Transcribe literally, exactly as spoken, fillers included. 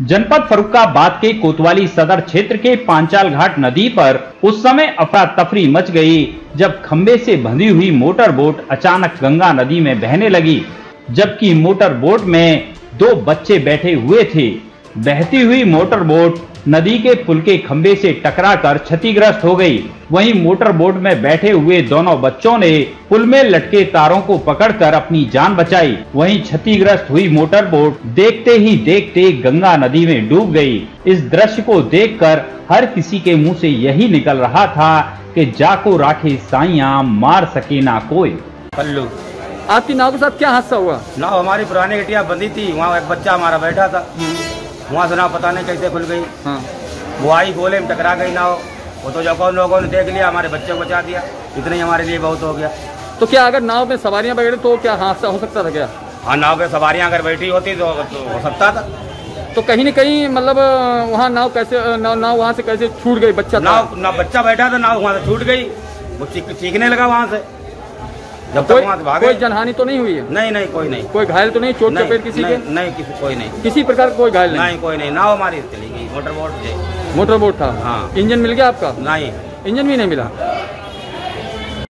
जनपद फर्रुखाबाद के कोतवाली सदर क्षेत्र के पांचाल घाट नदी पर उस समय अफरा तफरी मच गई जब खंबे से बंधी हुई मोटर बोट अचानक गंगा नदी में बहने लगी, जबकि मोटर बोट में दो बच्चे बैठे हुए थे। बहती हुई मोटर बोट नदी के पुल के खंबे से टकराकर क्षतिग्रस्त हो गई। वहीं मोटर बोट में बैठे हुए दोनों बच्चों ने पुल में लटके तारों को पकड़कर अपनी जान बचाई। वहीं क्षतिग्रस्त हुई मोटर बोट देखते ही देखते गंगा नदी में डूब गई। इस दृश्य को देखकर हर किसी के मुंह से यही निकल रहा था कि जाको राखे साइया मार सके ना कोई। पल्लू, आपकी नाव के साथ क्या हादसा हुआ? नाव हमारी पुरानी गटिया बंदी थी, वहाँ एक बच्चा हमारा बैठा था, वहाँ से नाव पता नहीं कैसे खुल गई। हाँ। वो आई गोले में टकरा गई नाव। वो तो जब लोगों ने देख लिया, हमारे बच्चे को बचा दिया, इतने ही हमारे लिए बहुत हो गया। तो क्या अगर नाव में सवारियां बैठे तो क्या हादसा हो सकता था क्या? हाँ, नाव पे सवारियां अगर बैठी होती तो, तो हो सकता था। तो कहीं न कहीं मतलब वहाँ नाव कैसे नाव, नाव वहाँ से कैसे छूट गई? बच्चा नाव ना बच्चा बैठा था, नाव वहाँ से छूट गई। वो चीखने लगा वहाँ से, जब तक वहाँ से भागे। कोई जनहानि तो नहीं हुई है? नहीं नहीं, कोई नहीं। कोई घायल तो नहीं? चोट चपेट किसी के? नहीं, किसी कोई नहीं, किसी प्रकार का कोई घायल नहीं? नहीं, कोई नहीं। नाव हमारी चली गई, मोटर बोट। मोटर बोट था। हाँ। इंजन मिल गया आपका? नहीं, इंजन भी नहीं मिला।